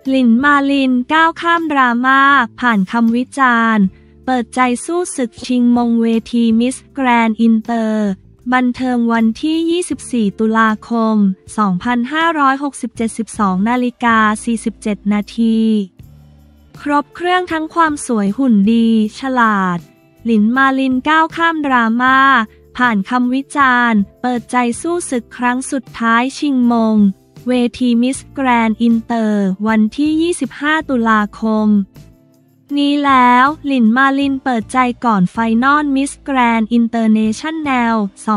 หลินมาลินก้าวข้ามดราม่าผ่านคำวิจารณ์เปิดใจสู้ศึกชิงมงเวทีมิสแกรนด์อินเตอร์บันเทิงวันที่ 24 ตุลาคม 2567 12 นาฬิกา 47 นาทีครบเครื่องทั้งความสวยหุ่นดีฉลาดหลินมาลินก้าวข้ามดราม่าผ่านคำวิจารณ์เปิดใจสู้ศึกครั้งสุดท้ายชิงมงเวทีมิสแกรนด์อินเตอร์วันที่ 25 ตุลาคมนี้แล้วหลินมาลินเปิดใจก่อนไฟนอลมิสแกรนด์อินเตอร์เนชั่นแนล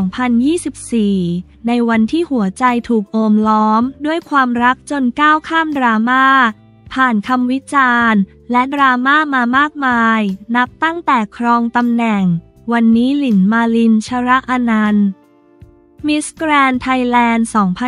2024 ในวันที่หัวใจถูกโอมล้อมด้วยความรักจนก้าวข้ามดราม่าผ่านคำวิจารณ์และดราม่ามามากมายนับตั้งแต่ครองตำแหน่งวันนี้หลินมาลินชระอนันต์มิสแกรนด์ไทยแลนด์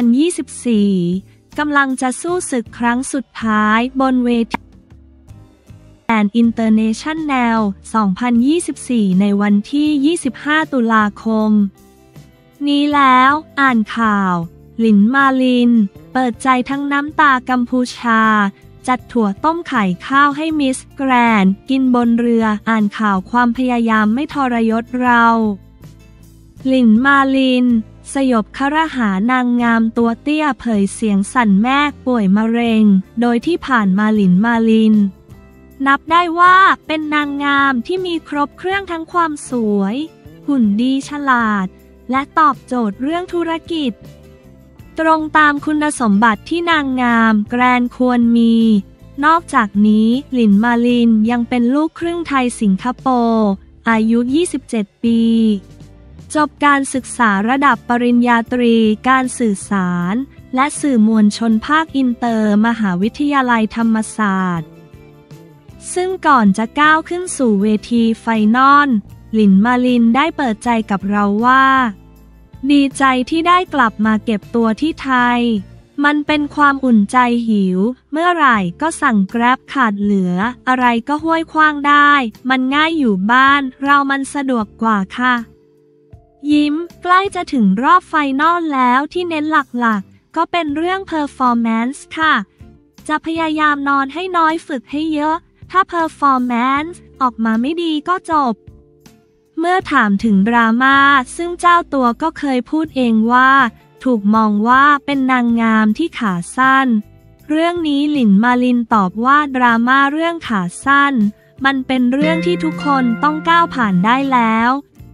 2024 กำลังจะสู้ศึกครั้งสุดท้ายบนเวทีแกรนด์อินเตอร์เนชั่นแนล 2024 ในวันที่ 25 ตุลาคมนี้แล้วอ่านข่าวหลินมาลินเปิดใจทั้งน้ำตากัมพูชาจัดถั่วต้มไข่ข้าวให้มิสแกรนด์กินบนเรืออ่านข่าวความพยายามไม่ทรยศเราหลินมาลินสยบคฤหานางงามตัวเตี้ยเผยเสียงสั่นแม่ป่วยมะเร็งโดยที่ผ่านมาหลินมาลินนับได้ว่าเป็นนางงามที่มีครบเครื่องทั้งความสวยหุ่นดีฉลาดและตอบโจทย์เรื่องธุรกิจตรงตามคุณสมบัติที่นางงามแกรนควรมีนอกจากนี้หลินมาลินยังเป็นลูกครึ่งไทยสิงคโปร์อายุ 27 ปีจบการศึกษาระดับปริญญาตรีการสื่อสารและสื่อมวลชนภาคอินเตอร์มหาวิทยาลัยธรรมศาสตร์ซึ่งก่อนจะก้าวขึ้นสู่เวทีไฟนอลหลินมาลินได้เปิดใจกับเราว่าดีใจที่ได้กลับมาเก็บตัวที่ไทยมันเป็นความอุ่นใจหิวเมื่อไหร่ก็สั่งแกร็บขาดเหลืออะไรก็ห้วยคว้างได้มันง่ายอยู่บ้านเรามันสะดวกกว่าค่ะยิ้มใกล้จะถึงรอบไฟนอลแล้วที่เน้นหลักๆก็เป็นเรื่องเพอร์ฟอร์แมนซ์ค่ะจะพยายามนอนให้น้อยฝึกให้เยอะถ้าเพอร์ฟอร์แมนซ์ออกมาไม่ดีก็จบเมื่อถามถึงดราม่าซึ่งเจ้าตัวก็เคยพูดเองว่าถูกมองว่าเป็นนางงามที่ขาสั้นเรื่องนี้หลินมาลินตอบว่าดราม่าเรื่องขาสั้นมันเป็นเรื่องที่ทุกคนต้องก้าวผ่านได้แล้ว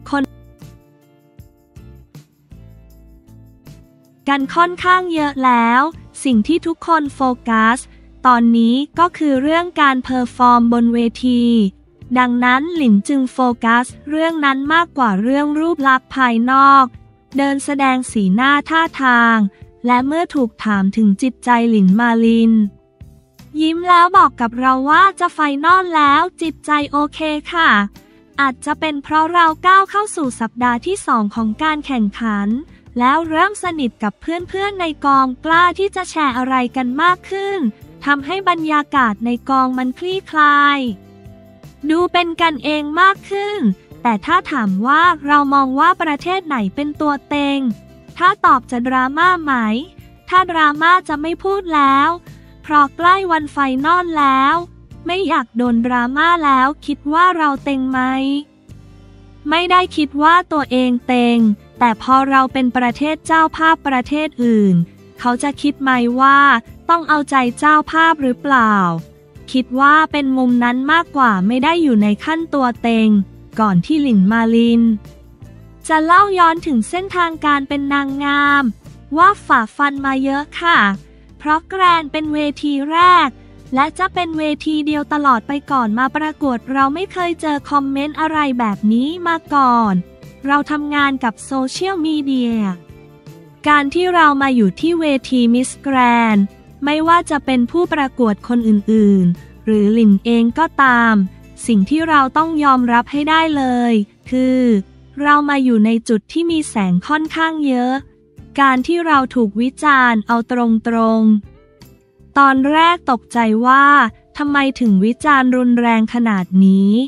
กันค่อนข้างเยอะแล้วสิ่งที่ทุกคนโฟกัสตอนนี้ก็คือเรื่องการเพอร์ฟอร์มบนเวทีดังนั้นหลินจึงโฟกัสเรื่องนั้นมากกว่าเรื่องรูปลักษณ์ภายนอกเดินแสดงสีหน้าท่าทางและเมื่อถูกถามถึงจิตใจหลินมาลินยิ้มแล้วบอกกับเราว่าจะไฟนอลแล้วจิตใจโอเคค่ะอาจจะเป็นเพราะเราก้าวเข้าสู่สัปดาห์ที่2ของการแข่งขันแล้วเริ่มสนิทกับเพื่อนๆในกองกล้าที่จะแชร์อะไรกันมากขึ้นทำให้บรรยากาศในกองมันคลี่คลายดูเป็นกันเองมากขึ้นแต่ถ้าถามว่าเรามองว่าประเทศไหนเป็นตัวเต็งถ้าตอบจะดราม่าไหมถ้าดราม่าจะไม่พูดแล้วเพราะใกล้วันไฟนอลแล้วไม่อยากโดนดราม่าแล้วคิดว่าเราเต็งไหมไม่ได้คิดว่าตัวเองเต็งแต่พอเราเป็นประเทศเจ้าภาพประเทศอื่นเขาจะคิดไหมว่าต้องเอาใจเจ้าภาพหรือเปล่าคิดว่าเป็นมุมนั้นมากกว่าไม่ได้อยู่ในขั้นตัวเต็งก่อนที่หลินมาลินจะเล่าย้อนถึงเส้นทางการเป็นนางงามว่าฝ่าฟันมาเยอะค่ะเพราะแกรนด์เป็นเวทีแรกและจะเป็นเวทีเดียวตลอดไปก่อนมาประกวดเราไม่เคยเจอคอมเมนต์อะไรแบบนี้มาก่อนเราทำงานกับโซเชียลมีเดียการที่เรามาอยู่ที่เวทีมิสแกรนด์ไม่ว่าจะเป็นผู้ประกวดคนอื่นๆหรือหลินเองก็ตามสิ่งที่เราต้องยอมรับให้ได้เลยคือเรามาอยู่ในจุดที่มีแสงค่อนข้างเยอะการที่เราถูกวิจารณ์เอาตรงๆตอนแรกตกใจว่าทำไมถึงวิจารณ์รุนแรงขนาดนี้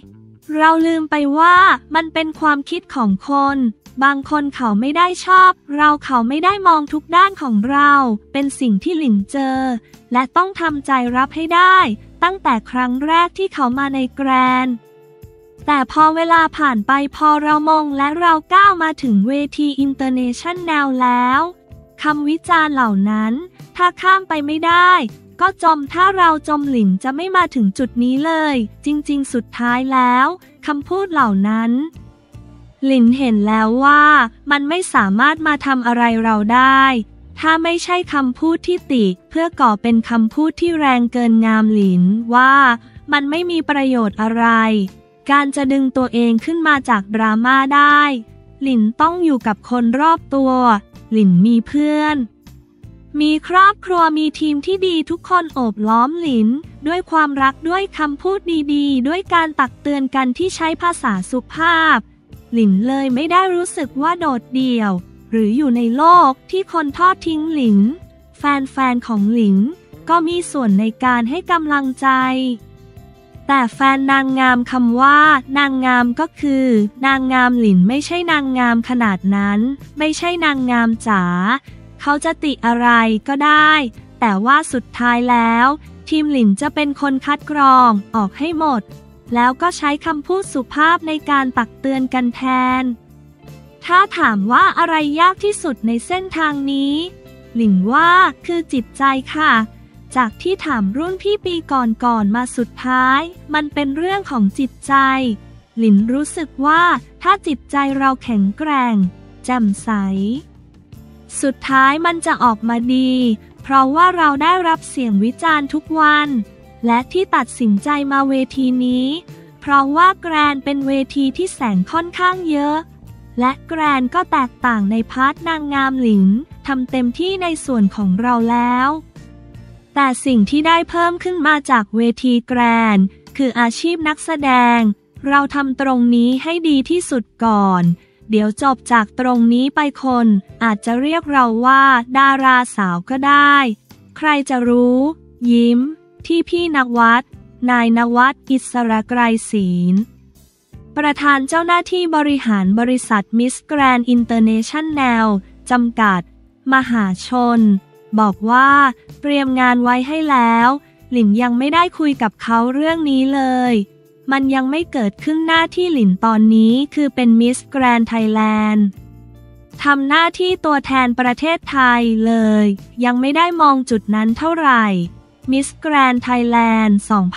เราลืมไปว่ามันเป็นความคิดของคน บางคนเขาไม่ได้ชอบเขาไม่ได้มองทุกด้านของเราเป็นสิ่งที่หลินเจอและต้องทำใจรับให้ได้ตั้งแต่ครั้งแรกที่เขามาในแกรนด์แต่พอเวลาผ่านไปพอเรามองและเราก้าวมาถึงเวทีอินเตอร์เนชั่นแนลแล้วคำวิจารณ์เหล่านั้นถ้าข้ามไปไม่ได้ก็ถ้าเราจมหลินจะไม่มาถึงจุดนี้เลยจริงๆสุดท้ายแล้วคำพูดเหล่านั้นหลินเห็นแล้วว่ามันไม่สามารถมาทำอะไรเราได้ถ้าไม่ใช่คำพูดที่ติเพื่อก่อเป็นคำพูดที่แรงเกินงามหลินว่ามันไม่มีประโยชน์อะไรการจะดึงตัวเองขึ้นมาจากดราม่าได้หลินต้องอยู่กับคนรอบตัวหลินมีเพื่อนมีครอบครัวมีทีมที่ดีทุกคนโอบล้อมหลินด้วยความรักด้วยคำพูดดีๆด้วยการตักเตือนกันที่ใช้ภาษาสุภาพหลินเลยไม่ได้รู้สึกว่าโดดเดี่ยวหรืออยู่ในโลกที่คนทอดทิ้งหลินแฟนๆของหลินก็มีส่วนในการให้กำลังใจแต่แฟนนางงามคำว่านางงามก็คือนางงามหลินไม่ใช่นางงามขนาดนั้นไม่ใช่นางงามจ๋าเขาจะติอะไรก็ได้แต่ว่าสุดท้ายแล้วทีมหลินจะเป็นคนคัดกรองออกให้หมดแล้วก็ใช้คำพูดสุภาพในการตักเตือนกันแทนถ้าถามว่าอะไรยากที่สุดในเส้นทางนี้หลินว่าคือจิตใจค่ะจากที่ถามรุ่นพี่ปีก่อนมาสุดท้ายมันเป็นเรื่องของจิตใจหลินรู้สึกว่าถ้าจิตใจเราแข็งแกร่งแจ่มใสสุดท้ายมันจะออกมาดีเพราะว่าเราได้รับเสียงวิจารณ์ทุกวันและที่ตัดสินใจมาเวทีนี้เพราะว่าแกรนเป็นเวทีที่แสงค่อนข้างเยอะและแกรนก็แตกต่างในพาร์ทนางงามหลินทำเต็มที่ในส่วนของเราแล้วแต่สิ่งที่ได้เพิ่มขึ้นมาจากเวทีแกรนคืออาชีพนักแสดงเราทำตรงนี้ให้ดีที่สุดก่อนเดี๋ยวจบจากตรงนี้ไปคนอาจจะเรียกเราว่าดาราสาวก็ได้ใครจะรู้ยิ้มที่พี่นายณวัฒน์อิสระไกรศีลประธานเจ้าหน้าที่บริหารบริษัทมิสแกรนด์อินเตอร์เนชั่นแนลจำกัดมหาชนบอกว่าเตรียมงานไว้ให้แล้วหลินยังไม่ได้คุยกับเขาเรื่องนี้เลยมันยังไม่เกิดขึ้นหน้าที่หลินตอนนี้คือเป็นมิสแกรนด์ไทยแลนด์ทำหน้าที่ตัวแทนประเทศไทยเลยยังไม่ได้มองจุดนั้นเท่าไหร่มิสแกรนด์ไทยแลนด์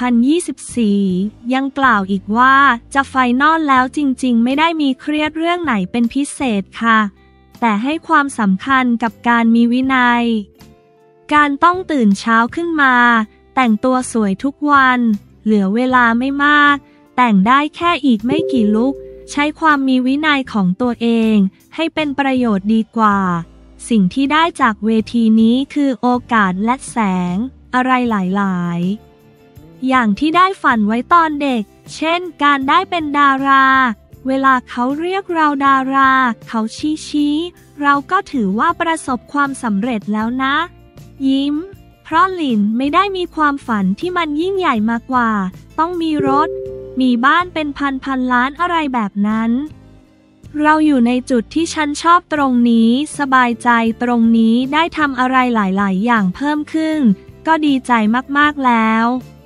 2024 ยังกล่าวอีกว่าจะไฟนอลแล้วจริงๆไม่ได้มีเครียดเรื่องไหนเป็นพิเศษค่ะแต่ให้ความสำคัญกับการมีวินัยการต้องตื่นเช้าขึ้นมาแต่งตัวสวยทุกวันเหลือเวลาไม่มากแต่งได้แค่อีกไม่กี่ลุคใช้ความมีวินัยของตัวเองให้เป็นประโยชน์ดีกว่าสิ่งที่ได้จากเวทีนี้คือโอกาสและแสงอะไรหลายๆอย่างที่ได้ฝันไว้ตอนเด็กเช่นการได้เป็นดาราเวลาเขาเรียกเราดาราเขาชี้เราก็ถือว่าประสบความสำเร็จแล้วนะยิ้มเพราะหลินไม่ได้มีความฝันที่มันยิ่งใหญ่มากกว่าต้องมีรถมีบ้านเป็นพันล้านอะไรแบบนั้นเราอยู่ในจุดที่ฉันชอบตรงนี้สบายใจตรงนี้ได้ทำอะไรหลายๆอย่างเพิ่มขึ้นก็ดีใจมากๆแล้ว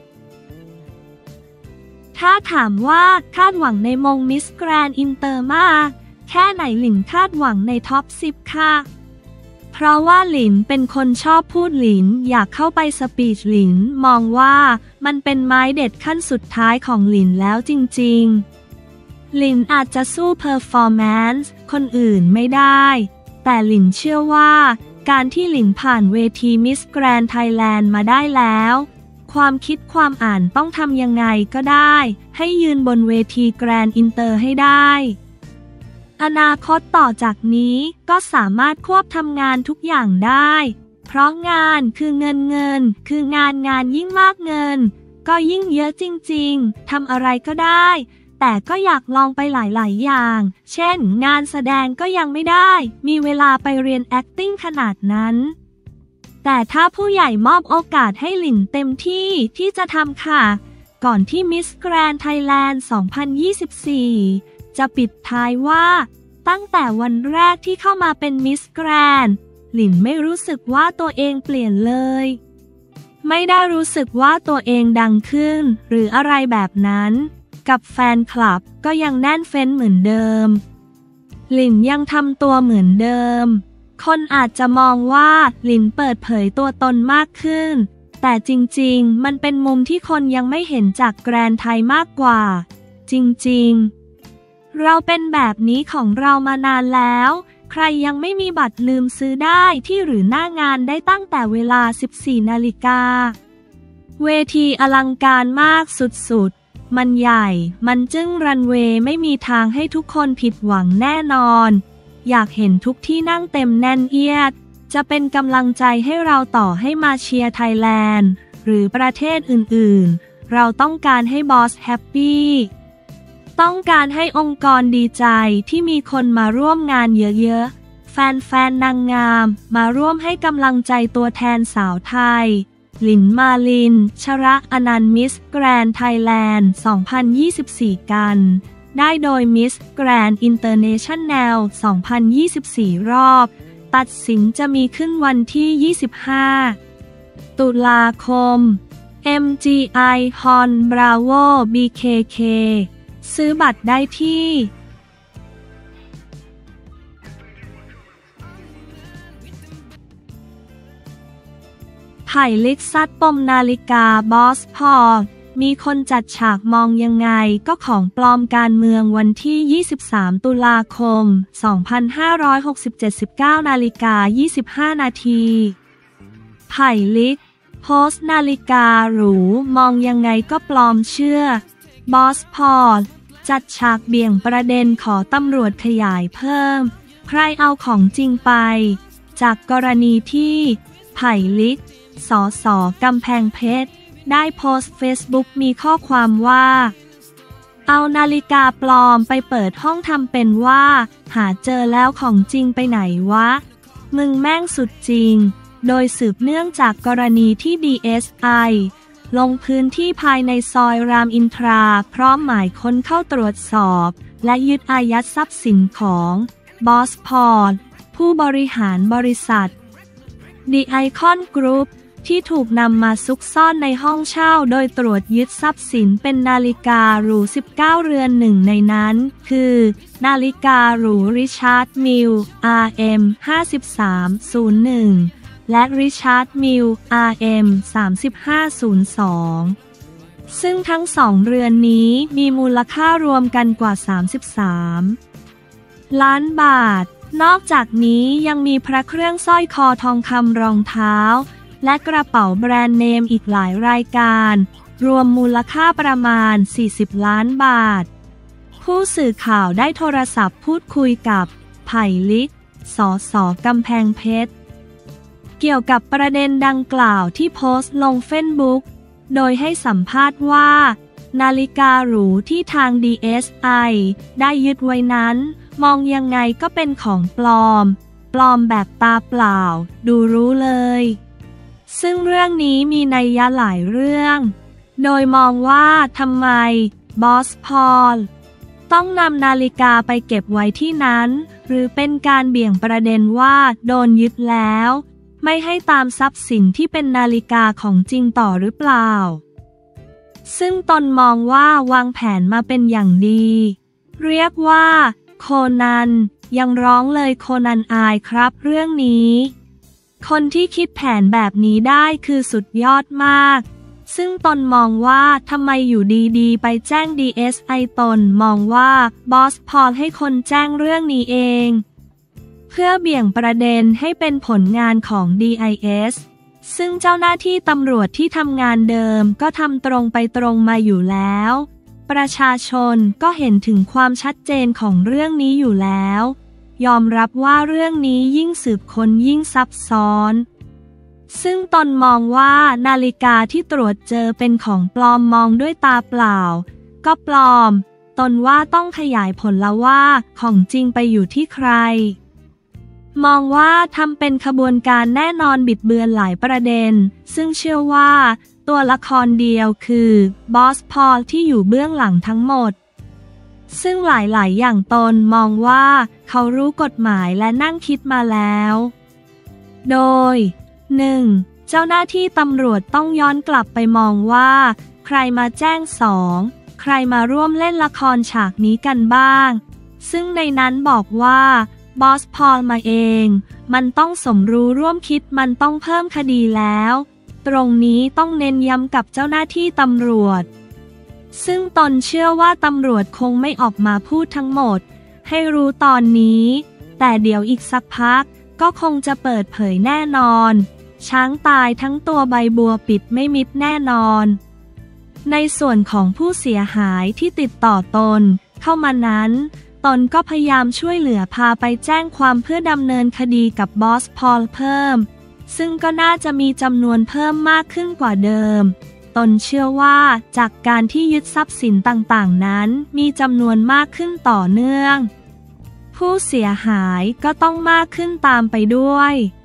ถ้าถามว่าคาดหวังในมงมิสแกรนด์อินเตอร์มากแค่ไหนหลินคาดหวังในท็อป 10 ค่ะเพราะว่าหลินเป็นคนชอบพูดหลินอยากเข้าไปสปีชหลินมองว่ามันเป็นไม้เด็ดขั้นสุดท้ายของหลินแล้วจริงๆหลินอาจจะสู้เพอร์ฟอร์แมนซ์คนอื่นไม่ได้แต่หลินเชื่อว่าการที่หลินผ่านเวทีมิสแกรนด์ไทยแลนด์มาได้แล้วความคิดความอ่านต้องทำยังไงก็ได้ให้ยืนบนเวทีแกรนด์อินเตอร์ให้ได้อนาคตต่อจากนี้ก็สามารถควบทำงานทุกอย่างได้เพราะงานคือเงินคืองานยิ่งมากเงินก็ยิ่งเยอะจริงๆทำอะไรก็ได้แต่ก็อยากลองไปหลายๆอย่างเช่นงานแสดงก็ยังไม่ได้มีเวลาไปเรียน acting ขนาดนั้นแต่ถ้าผู้ใหญ่มอบโอกาสให้หลินเต็มที่ที่จะทำค่ะก่อนที่มิสแกรนด์ไทยแลนด์ 2024 จะปิดท้ายว่าตั้งแต่วันแรกที่เข้ามาเป็นมิสแกรนด์หลินไม่รู้สึกว่าตัวเองเปลี่ยนเลยไม่ได้รู้สึกว่าตัวเองดังขึ้นหรืออะไรแบบนั้นกับแฟนคลับก็ยังแน่นเฟ้นเหมือนเดิมหลินยังทำตัวเหมือนเดิมคนอาจจะมองว่าหลินเปิดเผยตัวตนมากขึ้นแต่จริงๆมันเป็นมุมที่คนยังไม่เห็นจากแกรนด์ไทยมากกว่าจริงๆเราเป็นแบบนี้ของเรามานานแล้วใครยังไม่มีบัตรลืมซื้อได้ที่หรือหน้างานได้ตั้งแต่เวลา 14 นาฬิกาเวทีอลังการมากสุดๆมันใหญ่มันจึ้งรันเวย์ไม่มีทางให้ทุกคนผิดหวังแน่นอนอยากเห็นทุกที่นั่งเต็มแน่นเอียดจะเป็นกำลังใจให้เราต่อให้มาเชียร์ไทยแลนด์หรือประเทศอื่นๆเราต้องการให้บอสแฮปปี้ต้องการให้องค์กรดีใจที่มีคนมาร่วมงานเยอะๆแฟนๆนางงามมาร่วมให้กำลังใจตัวแทนสาวไทยหลินมาลินชระอนันต์มิสแกรนด์ไทยแลนด์ 2024 กันได้โดยมิสแกรนด์อินเตอร์เนชั่นแนล 2024 รอบตัดสินจะมีขึ้นวันที่ 25 ตุลาคม MGI Hall Bravo BKK ซื้อบัตรได้ที่ไผ่ลิกซัดปมนาฬิกาบอสพอลมีคนจัดฉากมองยังไงก็ของปลอมการเมืองวันที่ 23 ตุลาคม 2567 19 นาฬิกา 25 นาทีไผ่ลิกโพสต์นาฬิกาหรูมองยังไงก็ปลอมเชื่อบอสพอลจัดฉากเบี่ยงประเด็นขอตำรวจขยายเพิ่มใครเอาของจริงไปจากกรณีที่ไผ่ลิกสส.กำแพงเพชรได้โพสต์เฟซบุ๊กมีข้อความว่าเอานาฬิกาปลอมไปเปิดห้องทำเป็นว่าหาเจอแล้วของจริงไปไหนวะมึงแม่งสุดจริงโดยสืบเนื่องจากกรณีที่ DSI ลงพื้นที่ภายในซอยรามอินทราพร้อมหมายค้นเข้าตรวจสอบและยึดอายัดทรัพย์สินของบอสพอลผู้บริหารบริษัท The Icon Group ที่ถูกนำมาซุกซ่อนในห้องเช่าโดยตรวจยึดทรัพย์สินเป็นนาฬิกาหรู 19 เรือนหนึ่งในนั้นคือนาฬิกาหรูริชาร์ดมิล RM 5301และริชาร์ดมิล RM 3502ซึ่งทั้งสองเรือนนี้มีมูลค่ารวมกันกว่า 33 ล้านบาทนอกจากนี้ยังมีพระเครื่องสร้อยคอทองคำรองเท้าและกระเป๋าแบรนด์เนมอีกหลายรายการรวมมูลค่าประมาณ 40 ล้านบาทผู้สื่อข่าวได้โทรศัพท์พูดคุยกับไผ่ลิกสส.กำแพงเพชรเกี่ยวกับประเด็นดังกล่าวที่โพสต์ลงเฟซบุ๊กโดยให้สัมภาษณ์ว่านาฬิกาหรูที่ทาง DSI ได้ยึดไว้นั้นมองยังไงก็เป็นของปลอมแบบตาเปล่าดูรู้เลยซึ่งเรื่องนี้มีนัยยะหลายเรื่องโดยมองว่าทำไมบอสพอลต้องนำนาฬิกาไปเก็บไว้ที่นั้นหรือเป็นการเบี่ยงประเด็นว่าโดนยึดแล้วไม่ให้ตามทรัพย์สินที่เป็นนาฬิกาของจริงต่อหรือเปล่าซึ่งตนมองว่าวางแผนมาเป็นอย่างดีเรียกว่าโคนันยังร้องเลยโคนันอายครับเรื่องนี้คนที่คิดแผนแบบนี้ได้คือสุดยอดมากซึ่งตนมองว่าทำไมอยู่ดีๆไปแจ้ง DSI ตนมองว่าบอสพอลให้คนแจ้งเรื่องนี้เองเพื่อเบี่ยงประเด็นให้เป็นผลงานของ DIS ซึ่งเจ้าหน้าที่ตำรวจที่ทำงานเดิมก็ทำตรงไปตรงมาอยู่แล้วประชาชนก็เห็นถึงความชัดเจนของเรื่องนี้อยู่แล้วยอมรับว่าเรื่องนี้ยิ่งสืบค้นยิ่งซับซ้อนซึ่งตนมองว่านาฬิกาที่ตรวจเจอเป็นของปลอมมองด้วยตาเปล่าก็ปลอมตนว่าต้องขยายผลแล้วว่าของจริงไปอยู่ที่ใครมองว่าทำเป็นขบวนการแน่นอนบิดเบือนหลายประเด็นซึ่งเชื่อว่าตัวละครเดียวคือบอสพอลที่อยู่เบื้องหลังทั้งหมดซึ่งหลายๆอย่างตนมองว่าเขารู้กฎหมายและนั่งคิดมาแล้วโดย 1. เจ้าหน้าที่ตำรวจต้องย้อนกลับไปมองว่าใครมาแจ้ง 2. ใครมาร่วมเล่นละครฉากนี้กันบ้างซึ่งในนั้นบอกว่าบอสพอลมาเองมันต้องสมรู้ร่วมคิดมันต้องเพิ่มคดีแล้วตรงนี้ต้องเน้นย้ำกับเจ้าหน้าที่ตำรวจซึ่งตนเชื่อว่าตำรวจคงไม่ออกมาพูดทั้งหมดให้รู้ตอนนี้แต่เดี๋ยวอีกสักพักก็คงจะเปิดเผยแน่นอนช้างตายทั้งตัวใบบัวปิดไม่มิดแน่นอนในส่วนของผู้เสียหายที่ติดต่อตนเข้ามานั้นตนก็พยายามช่วยเหลือพาไปแจ้งความเพื่อดำเนินคดีกับบอสพอลเพิ่มซึ่งก็น่าจะมีจำนวนเพิ่มมากขึ้นกว่าเดิมตนเชื่อว่าจากการที่ยึดทรัพย์สินต่างๆนั้นมีจำนวนมากขึ้นต่อเนื่องผู้เสียหายก็ต้องมากขึ้นตามไปด้วย